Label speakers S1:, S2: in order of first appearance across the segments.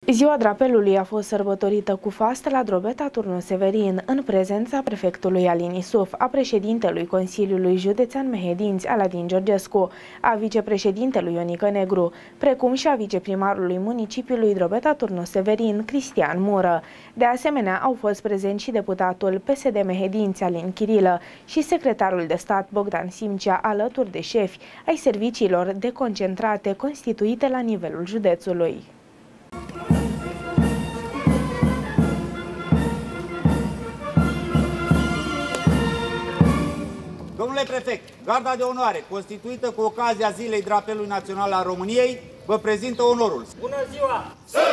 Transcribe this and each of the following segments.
S1: Ziua drapelului a fost sărbătorită cu faste la Drobeta Turnu Severin, în prezența prefectului Alin Isuf, a președintelui Consiliului Județean Mehedinți Aladin Georgescu, a vicepreședintelui Ionică Negru, precum și a viceprimarului municipiului Drobeta Turnu Severin, Cristian Mură. De asemenea, au fost prezenți și deputatul PSD Mehedinți Alin Chirilă și secretarul de stat Bogdan Simcea, alături de șefi ai serviciilor deconcentrate constituite la nivelul județului.
S2: Domnule prefect, Garda de Onoare, constituită cu ocazia Zilei Drapelului Național al României, vă prezintă onorul. Bună ziua!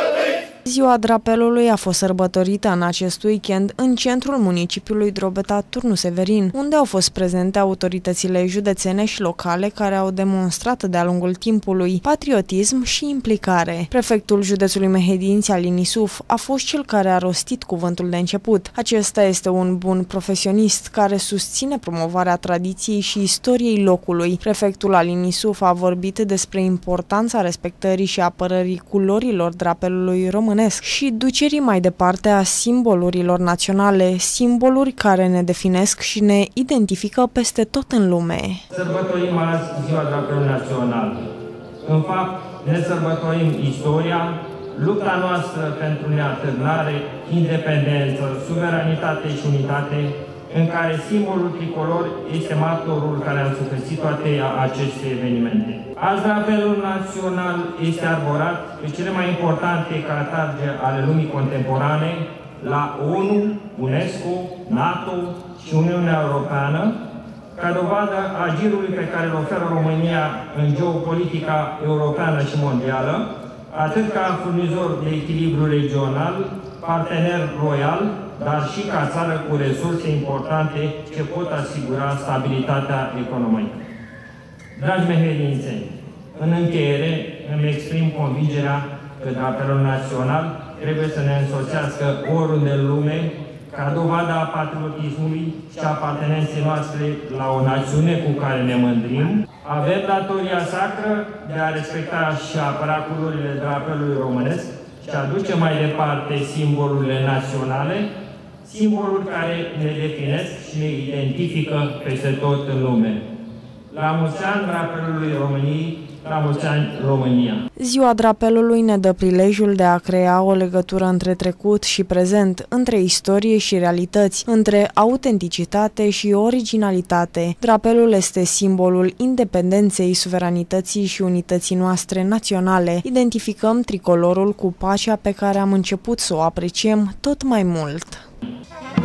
S1: Ziua drapelului a fost sărbătorită în acest weekend în centrul municipiului Drobeta Turnu Severin, unde au fost prezente autoritățile județene și locale care au demonstrat de-a lungul timpului patriotism și implicare. Prefectul județului Mehedinți Alin Isuf a fost cel care a rostit cuvântul de început. Acesta este un bun profesionist care susține promovarea tradiției și istoriei locului. Prefectul Alin Isuf a vorbit despre importanța respectării și apărării culorilor drapelului românesc și ducerii mai departe a simbolurilor naționale, simboluri care ne definesc și ne identifică peste tot în lume.
S3: Sărbătorim azi Ziua Drapelului Național. În fapt, ne sărbătorim istoria, lupta noastră pentru neatârnare, independență, suveranitate și unitate, în care simbolul tricolor este martorul care a însupețit toate aceste evenimente. Azi drapelul național este arborat pe cele mai importante catarge ale lumii contemporane la ONU, UNESCO, NATO și Uniunea Europeană, ca dovadă a girului pe care îl oferă România în geopolitica europeană și mondială, atât ca furnizor de echilibru regional, partener royal, dar și ca țară cu resurse importante ce pot asigura stabilitatea economică. Dragi mehedințeni, în încheiere îmi exprim convingerea că drapelul național trebuie să ne însoțească oriunde în lume, ca dovada a patriotismului și a apartenenței noastre la o națiune cu care ne mândrim. Avem datoria sacră de a respecta și a apăra culorile drapelului românesc și a duce mai departe simbolurile naționale, simboluri care ne definesc și ne identifică peste tot în lume. La mulți ani drapelului României, la mulți ani România!
S1: Ziua drapelului ne dă prilejul de a crea o legătură între trecut și prezent, între istorie și realități, între autenticitate și originalitate. Drapelul este simbolul independenței, suveranității și unității noastre naționale. Identificăm tricolorul cu pacea pe care am început să o apreciem tot mai mult.